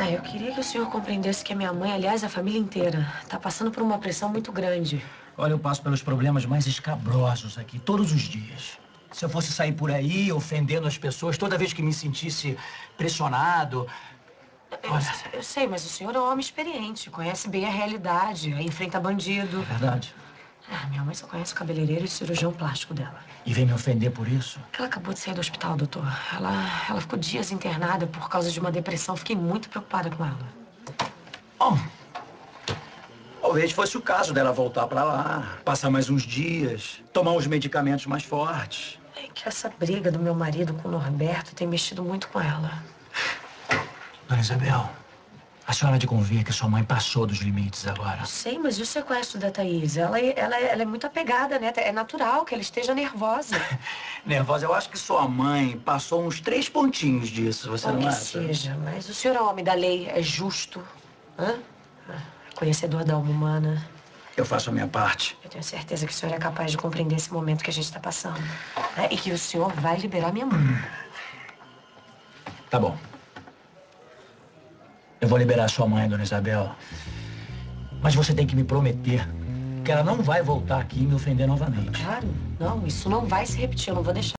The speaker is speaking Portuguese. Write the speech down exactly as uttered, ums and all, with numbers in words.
Ah, eu queria que o senhor compreendesse que a minha mãe, aliás, a família inteira, tá passando por uma pressão muito grande. Olha, eu passo pelos problemas mais escabrosos aqui, todos os dias. Se eu fosse sair por aí ofendendo as pessoas, toda vez que me sentisse pressionado... Eu, Olha, eu sei, mas o senhor é um homem experiente, conhece bem a realidade, aí enfrenta bandido. é verdade. Ah, minha mãe só conhece o cabeleireiro e o cirurgião plástico dela. E vem me ofender por isso? Ela acabou de sair do hospital, doutor. Ela, ela ficou dias internada por causa de uma depressão. Fiquei muito preocupada com ela. Bom, talvez fosse o caso dela voltar pra lá, passar mais uns dias, tomar uns medicamentos mais fortes. É que essa briga do meu marido com o Norberto tem mexido muito com ela. Dona Isabel, a senhora há de convir que sua mãe passou dos limites agora. Eu sei, mas e o sequestro da Thaís? Ela, é- ela, é- ela é muito apegada, né? É natural que ela esteja nervosa. Nervosa, eu acho que sua mãe passou uns três pontinhos disso, você Bom não que acha? seja, mas o senhor é homem da lei, é justo. Hã? Ah, conhecedor da alma humana. Eu faço a minha parte. Eu tenho certeza que o senhor é capaz de compreender esse momento que a gente está passando. Né? E que o senhor vai liberar minha mãe. Tá bom. Eu vou liberar sua mãe, Dona Isabel. Mas você tem que me prometer que ela não vai voltar aqui e me ofender novamente. Claro, não, isso não vai se repetir, eu não vou deixar.